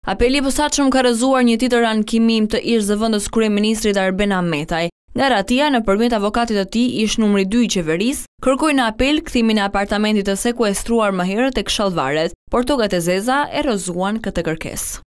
Apeli I posaçëm ka rrëzuar një tjetër ankimim të ish zëvendës kryeministrit Arben Ahmetaj. Nga ratia, nëpërmjet avokatit të tij, ish numri 2 I qeverisë, kërkoi në apel kthimin e apartamentit të sekuestruar më herët tek Shallvaret, por tokat e zeza e rrëzuan këtë kërkesë.